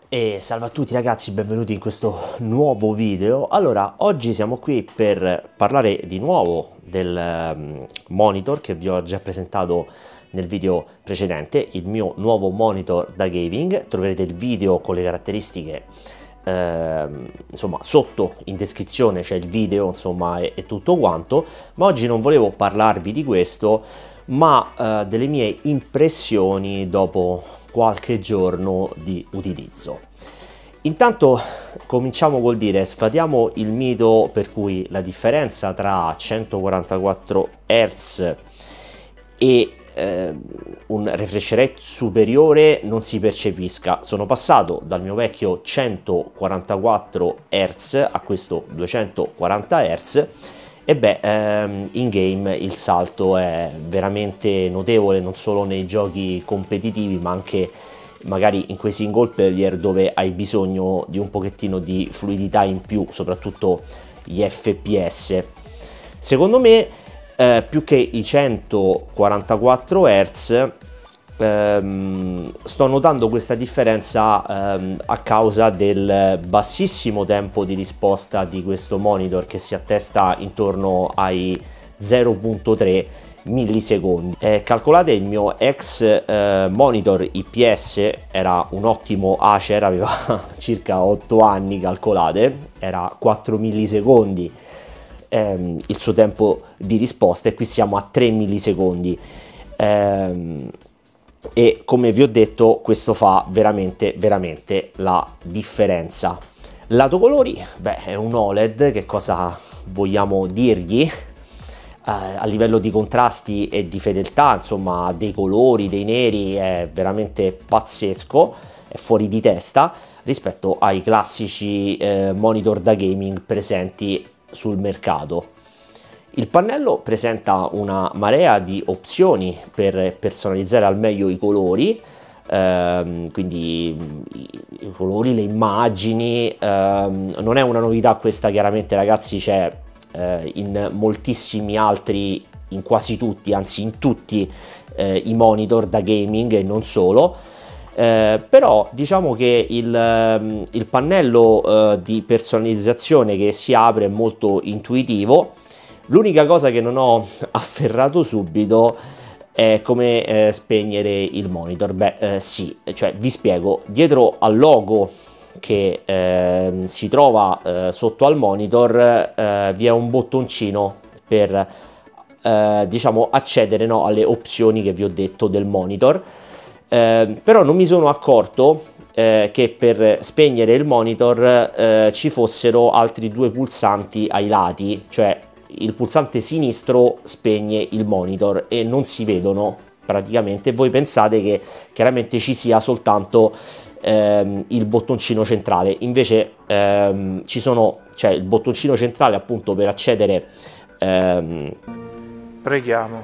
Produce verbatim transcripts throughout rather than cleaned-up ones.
E salve a tutti ragazzi, benvenuti in questo nuovo video. Allora, oggi siamo qui per parlare di nuovo del um, monitor che vi ho già presentato nel video precedente, il mio nuovo monitor da gaming. Troverete il video con le caratteristiche eh, insomma sotto in descrizione, c'è il video insomma e, e tutto quanto, ma oggi non volevo parlarvi di questo, ma eh, delle mie impressioni dopo qualche giorno di utilizzo. Intanto cominciamo col dire, sfatiamo il mito per cui la differenza tra centoquarantaquattro hertz e eh, un refresh rate superiore non si percepisca. Sono passato dal mio vecchio centoquarantaquattro hertz a questo duecentoquaranta hertz e beh, ehm, in game il salto è veramente notevole, non solo nei giochi competitivi ma anche magari in quei single player dove hai bisogno di un pochettino di fluidità in più, soprattutto gli F P S. Secondo me eh, più che i centoquarantaquattro hertz ehm, sto notando questa differenza ehm, a causa del bassissimo tempo di risposta di questo monitor, che si attesta intorno ai zero virgola tre millisecondi. Eh, calcolate, il mio ex eh, monitor I P S era un ottimo Acer, aveva circa otto anni, calcolate, era quattro millisecondi ehm, il suo tempo di risposta, e qui siamo a tre millisecondi. Ehm, e come vi ho detto, questo fa veramente veramente la differenza. Lato colori, beh, è un O L E D, che cosa vogliamo dirgli? A livello di contrasti e di fedeltà, insomma, dei colori, dei neri, è veramente pazzesco, è fuori di testa rispetto ai classici eh, monitor da gaming presenti sul mercato. Il pannello presenta una marea di opzioni per personalizzare al meglio i colori, ehm, quindi i, i colori, le immagini. Ehm, non è una novità questa, chiaramente ragazzi, c'è in moltissimi altri, in quasi tutti, anzi in tutti eh, i monitor da gaming e non solo, eh, però diciamo che il, il pannello eh, di personalizzazione che si apre è molto intuitivo. L'unica cosa che non ho afferrato subito è come eh, spegnere il monitor. Beh eh, sì, cioè vi spiego, dietro al logo che eh, si trova eh, sotto al monitor eh, vi è un bottoncino per eh, diciamo accedere, no, alle opzioni che vi ho detto del monitor, eh, però non mi sono accorto eh, che per spegnere il monitor eh, ci fossero altri due pulsanti ai lati, cioè il pulsante sinistro spegne il monitor e non si vedono praticamente. Voi pensate che chiaramente ci sia soltanto ehm, il bottoncino centrale, invece ehm, ci sono, cioè il bottoncino centrale appunto per accedere ehm... preghiamo.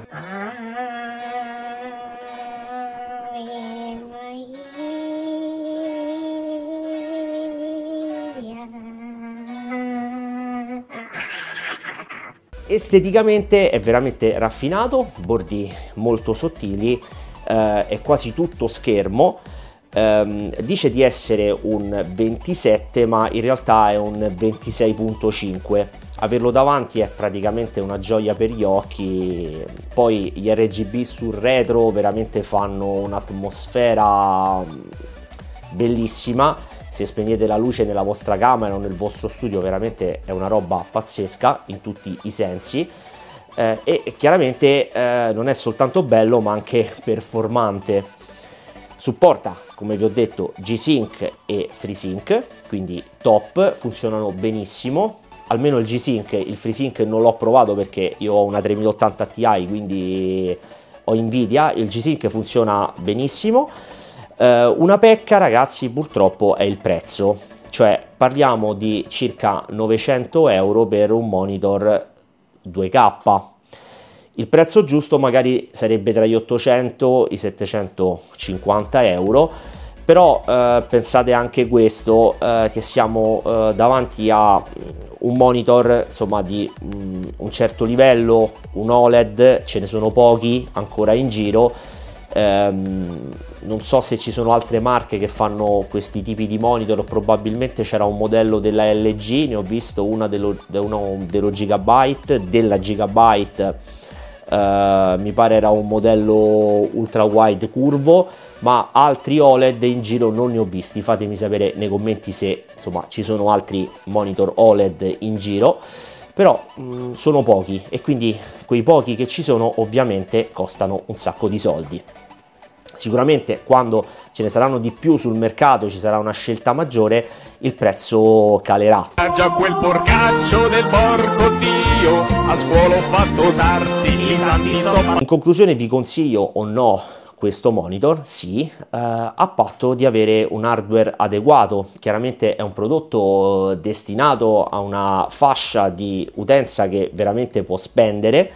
Esteticamente è veramente raffinato, bordi molto sottili, eh, è quasi tutto schermo. Um, dice di essere un ventisette ma in realtà è un ventisei virgola cinque. Averlo davanti è praticamente una gioia per gli occhi. Poi gli R G B sul retro veramente fanno un'atmosfera bellissima. Se spegnete la luce nella vostra camera o nel vostro studio, veramente è una roba pazzesca in tutti i sensi. eh, e chiaramente eh, non è soltanto bello ma anche performante. Supporta, come vi ho detto, G-Sync e FreeSync, quindi top, funzionano benissimo. Almeno il G-Sync, il FreeSync non l'ho provato perché io ho una tremila ottanta Ti, quindi ho invidia. Il G-Sync funziona benissimo. Eh, una pecca ragazzi purtroppo è il prezzo, cioè parliamo di circa novecento euro per un monitor due K. Il prezzo giusto magari sarebbe tra gli ottocento e i settecentocinquanta euro, però eh, pensate anche questo, eh, che siamo eh, davanti a un monitor insomma di um, un certo livello, un O L E D, ce ne sono pochi ancora in giro, ehm, non so se ci sono altre marche che fanno questi tipi di monitor, probabilmente c'era un modello della L G, ne ho visto una dello, uno dello Gigabyte, della Gigabyte, eh, mi pare era un modello ultra wide curvo, ma altri O L E D in giro non ne ho visti. Fatemi sapere nei commenti se insomma ci sono altri monitor O L E D in giro, però mh, sono pochi e quindi quei pochi che ci sono ovviamente costano un sacco di soldi. Sicuramente quando ce ne saranno di più sul mercato, ci sarà una scelta maggiore, il prezzo calerà. Già quel porcaccio del porco Dio, a scuola ho fatto tardi, gli santi sopra. In conclusione vi consiglio o no questo monitor? Sì, eh, a patto di avere un hardware adeguato. Chiaramente è un prodotto destinato a una fascia di utenza che veramente può spendere.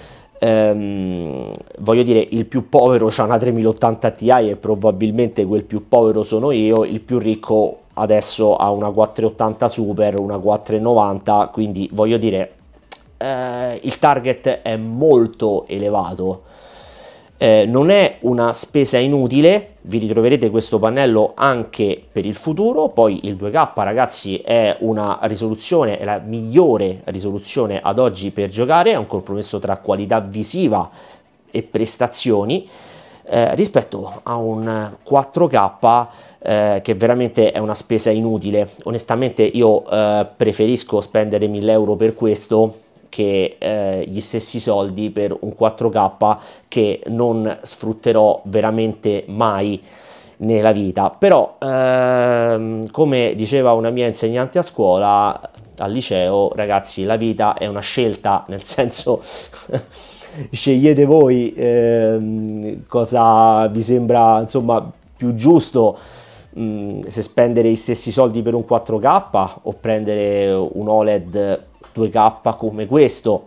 Ehm, voglio dire, il più povero c'ha una tremila ottanta Ti e probabilmente quel più povero sono io, il più ricco adesso ha una quattrocentottanta Super, una quattrocentonovanta, quindi voglio dire, eh, il target è molto elevato. Eh, non è una spesa inutile, vi ritroverete questo pannello anche per il futuro. Poi il due K, ragazzi, è una risoluzione, è la migliore risoluzione ad oggi per giocare, è un compromesso tra qualità visiva e prestazioni, eh, rispetto a un quattro K eh, che veramente è una spesa inutile. Onestamente io eh, preferisco spendere mille euro per questo che eh, gli stessi soldi per un quattro K che non sfrutterò veramente mai nella vita. Però ehm, come diceva una mia insegnante a scuola, al liceo, ragazzi, la vita è una scelta, nel senso scegliete voi ehm, cosa vi sembra insomma più giusto, mh, se spendere gli stessi soldi per un quattro K o prendere un O L E D due K come questo.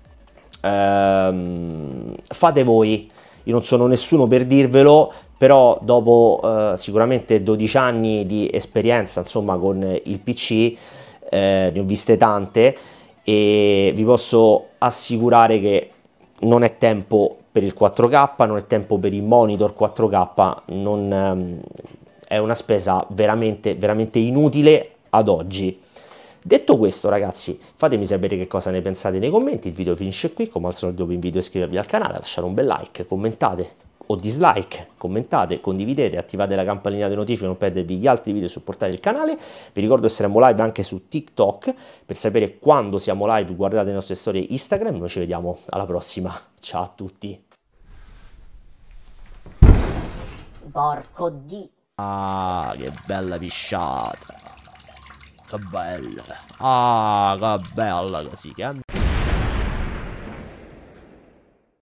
Ehm, fate voi, io non sono nessuno per dirvelo, però dopo eh, sicuramente dodici anni di esperienza insomma con il P C, eh, ne ho viste tante e vi posso assicurare che non è tempo per il quattro K, non è tempo per il monitor quattro K, non, ehm, è una spesa veramente veramente inutile ad oggi. Detto questo, ragazzi, fatemi sapere che cosa ne pensate nei commenti. Il video finisce qui, come al solito vi invito a iscrivervi al canale, a lasciare un bel like, commentate o dislike, commentate, condividete, attivate la campanellina delle notifiche, non perdervi gli altri video e supportare il canale. Vi ricordo che saremo live anche su TikTok, per sapere quando siamo live guardate le nostre storie Instagram. Noi ci vediamo alla prossima, ciao a tutti. Porco di... Ah, che bella pisciata! Che bella! Ah, che bella così, che